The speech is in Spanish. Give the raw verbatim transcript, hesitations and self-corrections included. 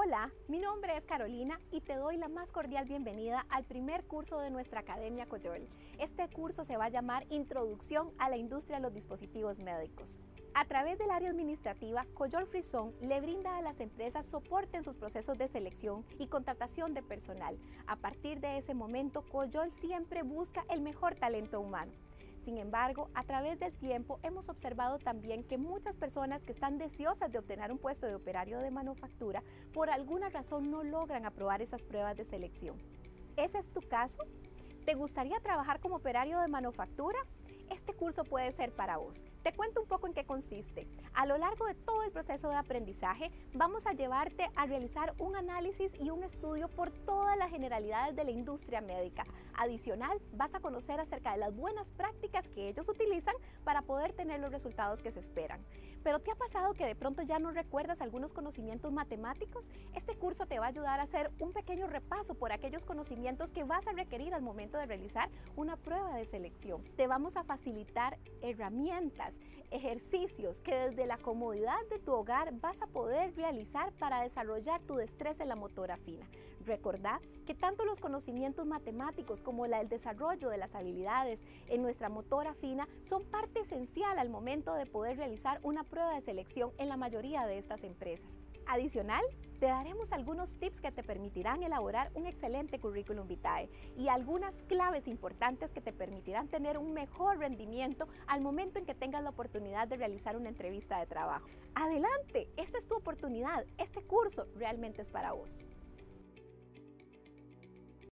Hola, mi nombre es Carolina y te doy la más cordial bienvenida al primer curso de nuestra Academia Coyol. Este curso se va a llamar Introducción a la Industria de los Dispositivos Médicos. A través del área administrativa, Coyol Frisón le brinda a las empresas soporte en sus procesos de selección y contratación de personal. A partir de ese momento, Coyol siempre busca el mejor talento humano. Sin embargo, a través del tiempo hemos observado también que muchas personas que están deseosas de obtener un puesto de operario de manufactura, por alguna razón no logran aprobar esas pruebas de selección. ¿Ese es tu caso? ¿Te gustaría trabajar como operario de manufactura? Este curso puede ser para vos. Te cuento un poco en qué consiste. A lo largo de todo el proceso de aprendizaje, vamos a llevarte a realizar un análisis y un estudio por todas las generalidades de la industria médica. Adicional, vas a conocer acerca de las buenas prácticas que ellos utilizan para poder tener los resultados que se esperan. ¿Pero te ha pasado que de pronto ya no recuerdas algunos conocimientos matemáticos? Este curso te va a ayudar a hacer un pequeño repaso por aquellos conocimientos que vas a requerir al momento de realizar una prueba de selección. Te vamos a facilitar facilitar herramientas, ejercicios que desde la comodidad de tu hogar vas a poder realizar para desarrollar tu destreza en la motora fina. Recordá que tanto los conocimientos matemáticos como el desarrollo de las habilidades en nuestra motora fina son parte esencial al momento de poder realizar una prueba de selección en la mayoría de estas empresas. Adicional, te daremos algunos tips que te permitirán elaborar un excelente currículum vitae y algunas claves importantes que te permitirán tener un mejor rendimiento al momento en que tengas la oportunidad de realizar una entrevista de trabajo. ¡Adelante! Esta es tu oportunidad. Este curso realmente es para vos.